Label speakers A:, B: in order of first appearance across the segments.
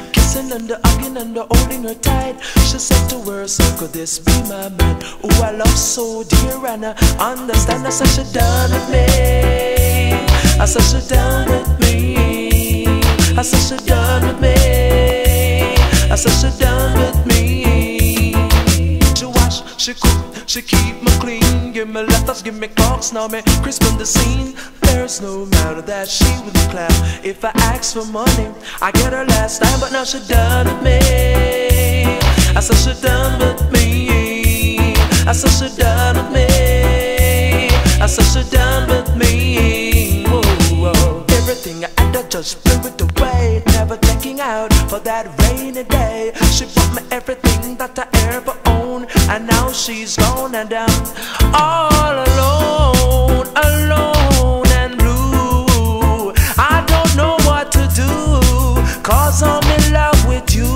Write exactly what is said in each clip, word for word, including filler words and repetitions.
A: kissing and the hugging and the holding her tight. She said to herself, could this be my man, who I love so dear? And I understand. I said, she done with me. I said, she done with me. I said, she done with me. I said, she done with me. She wash, she cook, she keep me clean. Give me letters, give me clocks, now me crisp on the scene. There's no matter that she would clap. If I ask for money, I get her last time. But now she done with me. I said, she done with me. I said, she done with me. I said, she done with me. Whoa, whoa. Everything I had, I just blew it away, never thinking out for that rainy day. She bought me everything that I ever owned, and now she's gone and I'm all alone, alone and blue. I don't know what to do, cause I'm in love with you.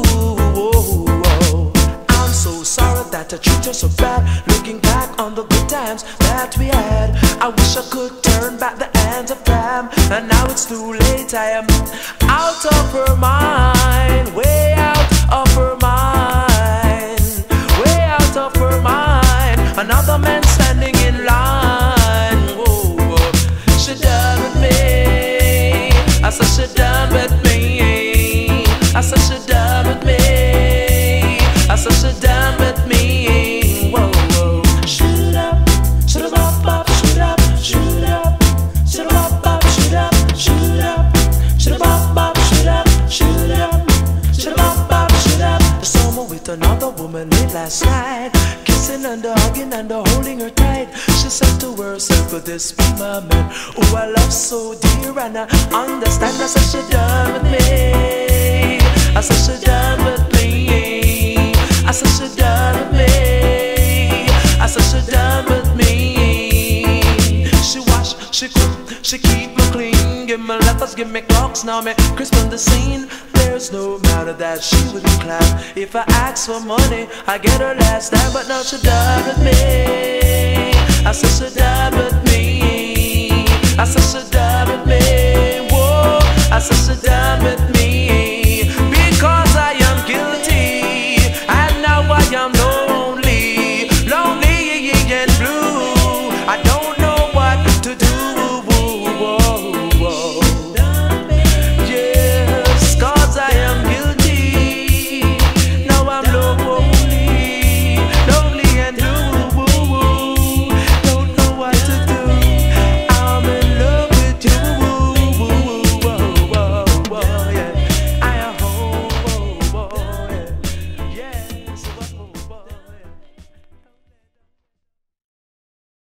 A: I'm so sorry that I treat you so bad. Looking back on the good times that we had, I wish I could turn back the hands of time, and now it's too late. I am out of her mind, way out of her mind, way out of her mind. Another man standing in line. Whoa, whoa. She done with me. I said, she done with me. I said, she done with me. I said, she done with me. Whoa, whoa. Shoot up, shoot up, up, shoot up, shoot up, shoot up, up, shoot up, shoot up, shoot up, up, shoot up, shoot up, shoot up, up, shoot up. The someone with another woman late last night, kissing and the hugging and the holding her tight. She said to herself, could this be my man, who I love so dear? And I understand. I said, she done with me. I said, she done with me. I said, she done with me. I said, she done with me. She wash, she cook, she keep me clean. Give me letters, give me clocks, now me crisp on the scene. There's no matter that she wouldn't clap. If I ask for money, I get her last time. But now she done with me. I said, she done with me. I said, she done with me. Whoa, I said, she done with me.